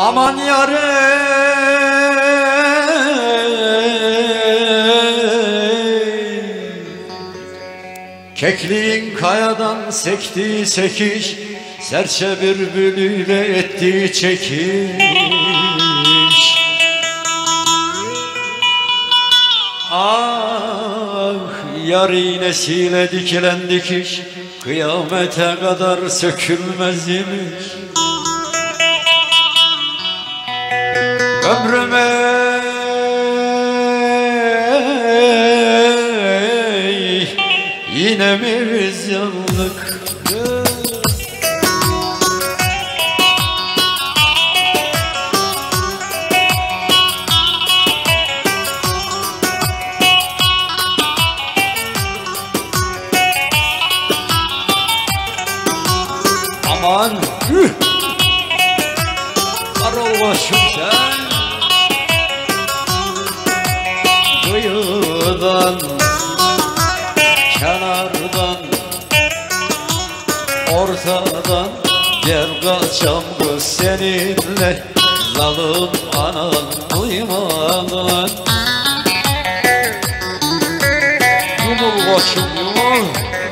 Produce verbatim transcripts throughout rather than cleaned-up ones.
Aman yarım, kekliğin kayadan sektiği sekiş, serçe bülbülüyle ettiği çekiş. Ah, yar iğnesiyle dikilen dikiş, kıyamete kadar sökülmez imiş. Ömrüme yine mi biz yandık? Aman üh! Karol başım sen, kıyıdan, kenardan, ortadan gel kaçam kız seninle, zalim anan duymadan. Yumul başım yumul.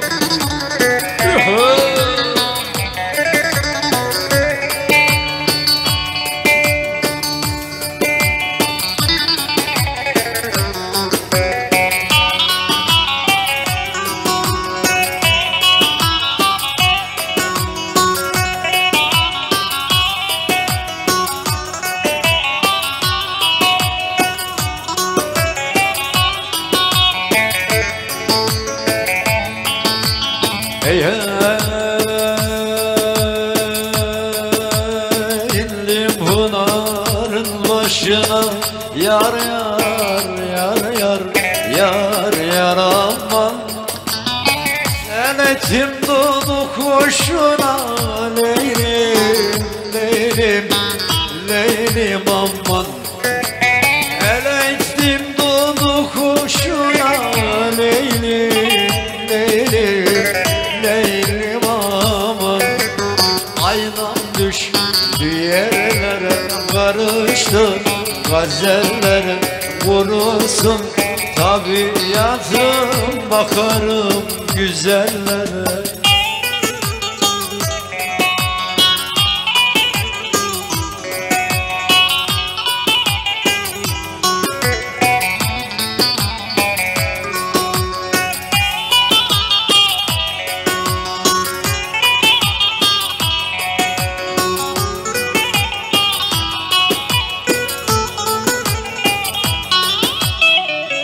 İndim Pınar'ın başına, yar yar yar yar yar yar aman. Sen ettim duduk hoşuna, leylim leylim leylim aman. El ettim duduk hoşuna, leylim leylim leylim aman. Aynan düştü yerlere, karıştı gazellere, vurursun tabiatım, bakarım güzellere.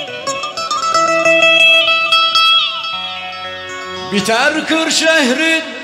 Biter Kırşehir'in